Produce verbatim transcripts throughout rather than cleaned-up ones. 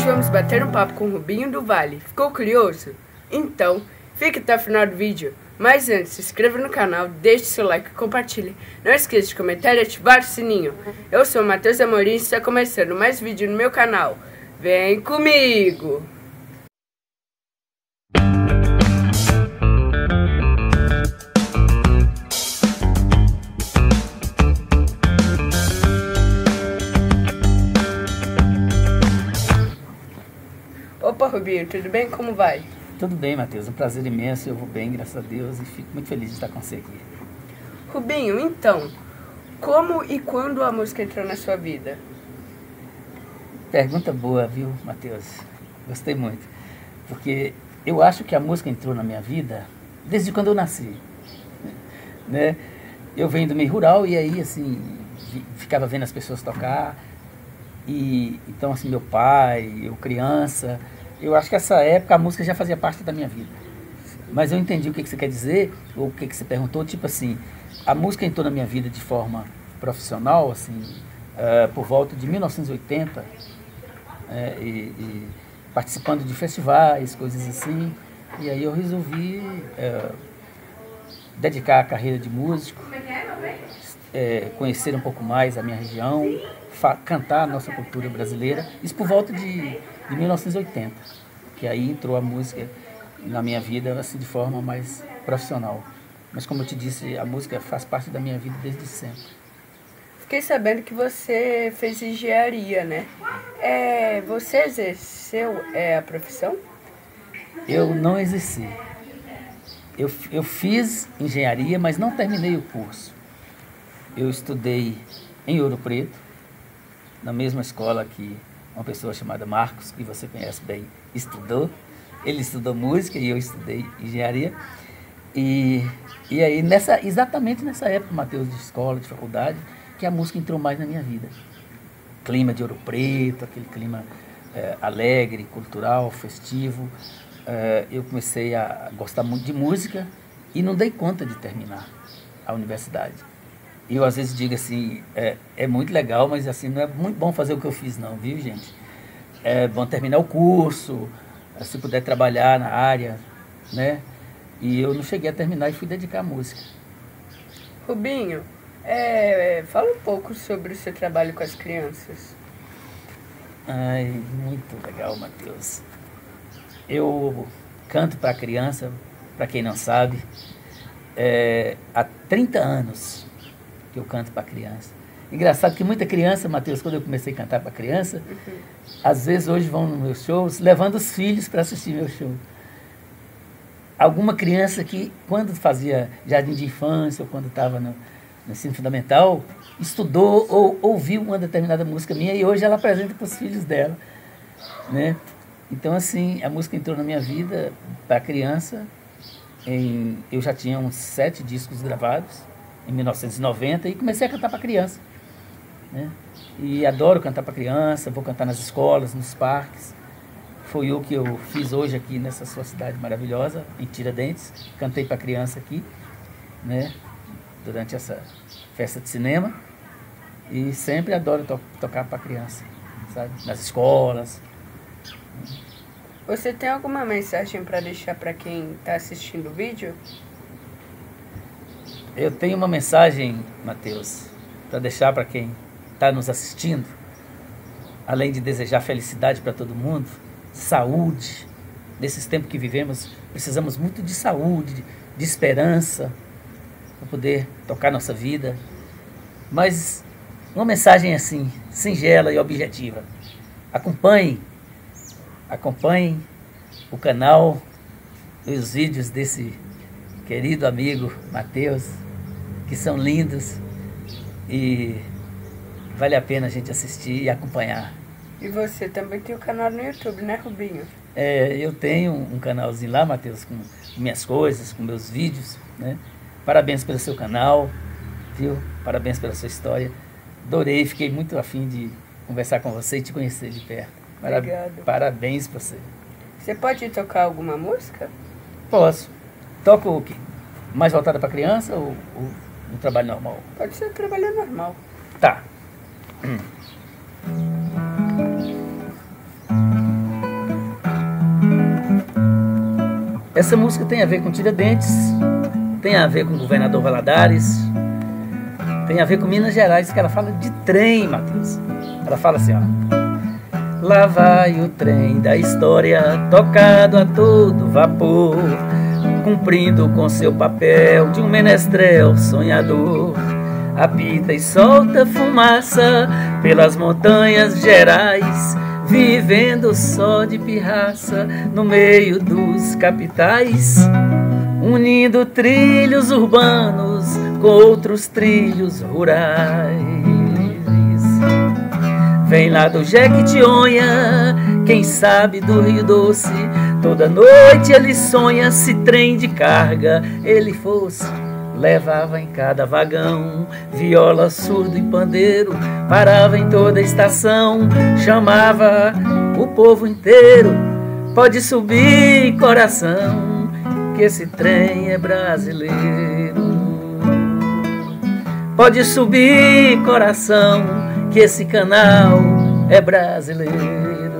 vamos bater um papo com o Rubinho do Vale. Ficou curioso? Então, fique até o final do vídeo. Mas antes, se inscreva no canal, deixe seu like e compartilhe. Não esqueça de comentar e ativar o sininho. Eu sou o Matheus Amorim e está começando mais vídeo no meu canal. Vem comigo! Opa, Rubinho, tudo bem? Como vai? Tudo bem, Matheus. Um prazer imenso. Eu vou bem, graças a Deus, e fico muito feliz de estar com você aqui. Rubinho, então, como e quando a música entrou na sua vida? Pergunta boa, viu, Matheus? Gostei muito. Porque eu acho que a música entrou na minha vida desde quando eu nasci. Né? Eu venho do meio rural e aí, assim, ficava vendo as pessoas tocar. E então, assim, meu pai, eu criança... Eu acho que essa época a música já fazia parte da minha vida. Mas eu entendi o que, que você quer dizer, ou o que, que você perguntou, tipo assim, a música entrou na minha vida de forma profissional, assim, uh, por volta de mil novecentos e oitenta, é, e, e participando de festivais, coisas assim, e aí eu resolvi uh, dedicar a carreira de músico, é, conhecer um pouco mais a minha região, cantar a nossa cultura brasileira, isso por volta de, de mil novecentos e oitenta, que aí entrou a música na minha vida assim, de forma mais profissional. Mas como eu te disse, a música faz parte da minha vida desde sempre. Fiquei sabendo que você fez engenharia, né? É, você exerceu é, a profissão? Eu não exerci. Eu, eu fiz engenharia, mas não terminei o curso. Eu estudei em Ouro Preto, na mesma escola que uma pessoa chamada Marcos, que você conhece bem, estudou. Ele estudou música e eu estudei engenharia. E, e aí, nessa, exatamente nessa época, Matheus, de escola, de faculdade, que a música entrou mais na minha vida. Clima de Ouro Preto, aquele clima é, alegre, cultural, festivo. É, eu comecei a gostar muito de música e não dei conta de terminar a universidade. E eu às vezes digo assim, é, é muito legal, mas assim, não é muito bom fazer o que eu fiz não, viu, gente? É bom terminar o curso, se puder trabalhar na área, né? E eu não cheguei a terminar e fui dedicar à música. Rubinho, é, fala um pouco sobre o seu trabalho com as crianças. Ai, muito legal, Matheus. Eu canto para criança, para quem não sabe, é, há trinta anos. Que eu canto para criança. Engraçado que muita criança, Matheus, quando eu comecei a cantar para criança, uhum. às vezes hoje vão nos meus shows, levando os filhos para assistir meu show. Alguma criança que, quando fazia jardim de infância, ou quando estava no, no ensino fundamental, estudou ou ouviu uma determinada música minha e hoje ela apresenta para os filhos dela. Né? Então, assim, a música entrou na minha vida para criança. Em, eu já tinha uns sete discos gravados, em mil novecentos e noventa, e comecei a cantar para criança. Né? E adoro cantar para criança, vou cantar nas escolas, nos parques. Foi o que eu fiz hoje aqui nessa sua cidade maravilhosa, em Tiradentes. Cantei para criança aqui, né? Durante essa festa de cinema. E sempre adoro to tocar para criança, sabe? Nas escolas. Você tem alguma mensagem para deixar para quem está assistindo o vídeo? Eu tenho uma mensagem, Matheus, para deixar para quem está nos assistindo. Além de desejar felicidade para todo mundo, saúde. Nesses tempos que vivemos, precisamos muito de saúde, de, de esperança, para poder tocar nossa vida. Mas uma mensagem assim, singela e objetiva. Acompanhem, acompanhem o canal, os vídeos desse querido amigo Matheus, que são lindos e vale a pena a gente assistir e acompanhar. E você também tem um canal no YouTube, né, Rubinho? É, eu tenho um canalzinho lá, Matheus, com minhas coisas, com meus vídeos, né? Parabéns pelo seu canal, viu? Parabéns pela sua história. Adorei, fiquei muito afim de conversar com você e te conhecer de perto. Parab Obrigado. Parabéns pra você. Você pode tocar alguma música? Posso. Toco o quê? Mais voltada para criança ou, ou no trabalho normal? Pode ser trabalho normal. Tá. Hum. Essa música tem a ver com Tiradentes, tem a ver com o governador Valadares, tem a ver com Minas Gerais, que ela fala de trem, Matheus. Ela fala assim, ó. Lá vai o trem da história, tocado a todo vapor, cumprindo com seu papel de um menestrel sonhador. Apita e solta fumaça pelas montanhas gerais, vivendo só de pirraça no meio dos capitais, unindo trilhos urbanos com outros trilhos rurais. Vem lá do Jequitinhonha, quem sabe do Rio Doce, toda noite ele sonha se trem de carga ele fosse. Levava em cada vagão viola, surdo e pandeiro, parava em toda a estação, chamava o povo inteiro. Pode subir, coração, que esse trem é brasileiro. Pode subir, coração, que esse canal é brasileiro.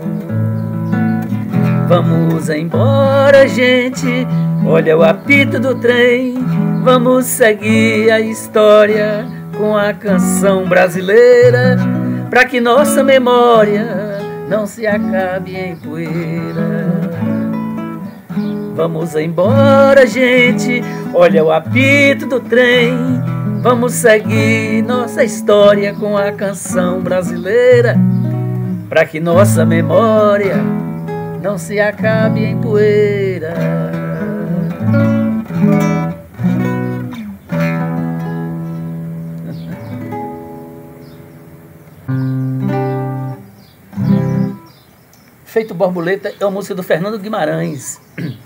Vamos embora, gente, olha o apito do trem. Vamos seguir a história com a canção brasileira, pra que nossa memória não se acabe em poeira. Vamos embora, gente, olha o apito do trem. Vamos seguir nossa história com a canção brasileira, pra que nossa memória não se acabe em poeira. Feito Borboleta é uma música do Fernando Guimarães,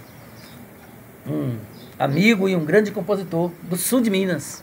um amigo e um grande compositor do sul de Minas.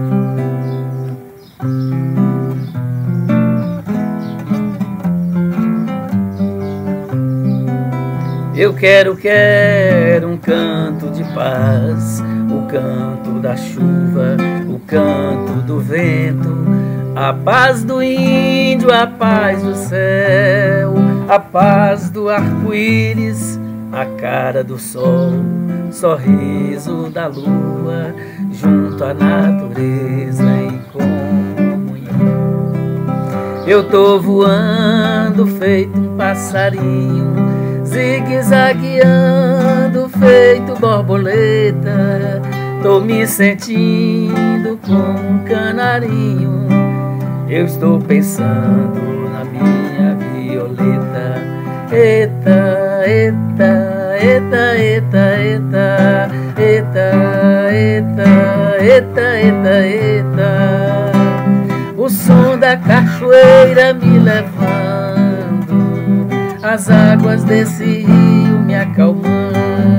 Eu quero, quero um canto de paz, o canto da chuva, o canto do vento, a paz do índio, a paz do céu, a paz do arco-íris, a cara do sol, sorriso da lua, junto à natureza em comunhão. Eu tô voando feito um passarinho, zigue-zagueando feito borboleta, tô me sentindo como um canarinho. Eu estou pensando na minha violeta. Eita, eita, eita, eita, eita, eita, eita, eita, eita, eita. O som da cachoeira me levando, as águas desse rio me acalmando.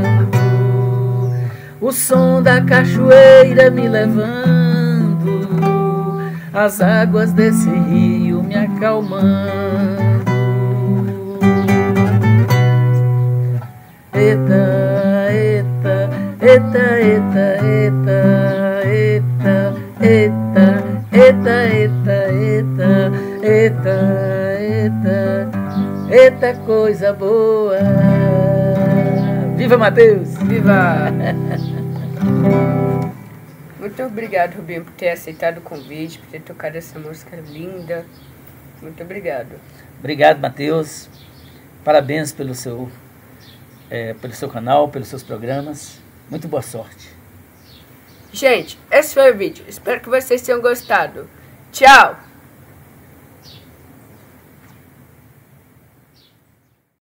O som da cachoeira me levando, as águas desse rio me acalmando. Eita, eita, eita, eita, eita, eita, eita, eita, eita, eita, eita, eita, coisa boa. Viva Matheus! Viva! Muito obrigado, Rubinho, por ter aceitado o convite, por ter tocado essa música linda. Muito obrigado. Obrigado, Matheus. Parabéns pelo seu, é, pelo seu canal, pelos seus programas. Muito boa sorte. Gente, esse foi o vídeo. Espero que vocês tenham gostado. Tchau!